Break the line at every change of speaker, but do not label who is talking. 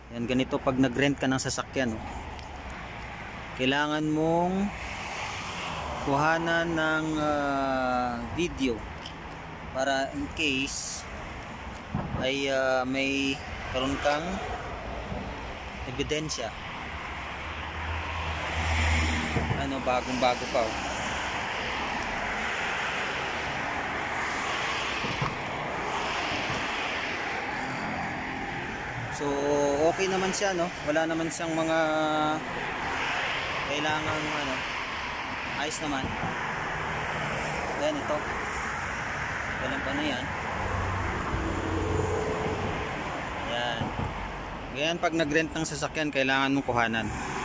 Yan, ganito pag nag-rent ka ng sasakyan, no? Kailangan mong kuhanan ng video para in case ay may karon kang ebidensya. Ano, bagong bago pa, oh. So okay naman siya, no? Wala naman siyang mga kailangan ano, ayos naman. Yan, ito walang pa na yan. Yan, ganyan pag nag-rent ng sasakyan, kailangan mong kuhanan.